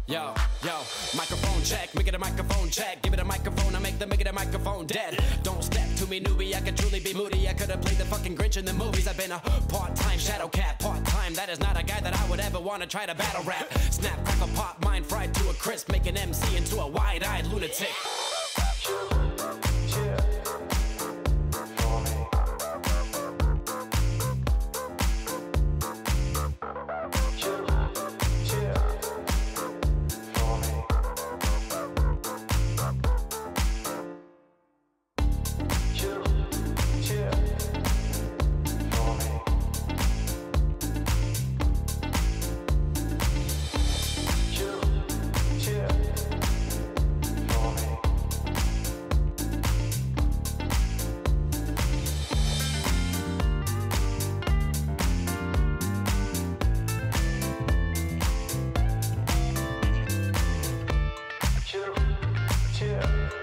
Yo, microphone check, make it a microphone check. Give it a microphone, I make it a microphone dead. Don't step to me, newbie, I could truly be moody. I could have played the fucking Grinch in the movies. I've been a part-time shadow cat, part-time. That is not a guy that I would ever want to try to battle rap. Snap, crackle, pop, mind fried to a crisp. Make an MC into a wide-eyed lunatic. Chill.